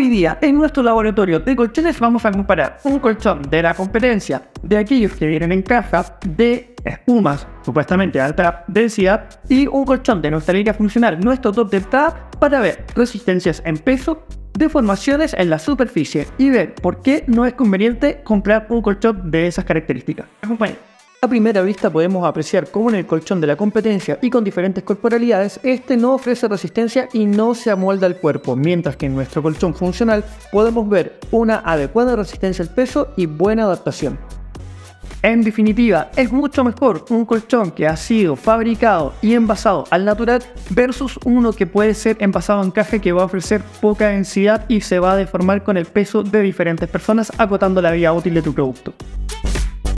Hoy día, en nuestro laboratorio de colchones vamos a comparar un colchón de la competencia de aquellos que vienen en caja de espumas supuestamente de alta densidad y un colchón de nuestra línea funcional, nuestro top de entrada, para ver resistencias en peso, deformaciones en la superficie y ver por qué no es conveniente comprar un colchón de esas características. Acompáñenme. A primera vista podemos apreciar cómo en el colchón de la competencia y con diferentes corporalidades, este no ofrece resistencia y no se amolda al cuerpo, mientras que en nuestro colchón funcional podemos ver una adecuada resistencia al peso y buena adaptación. En definitiva, es mucho mejor un colchón que ha sido fabricado y envasado al natural versus uno que puede ser envasado en caja, que va a ofrecer poca densidad y se va a deformar con el peso de diferentes personas, acotando la vida útil de tu producto.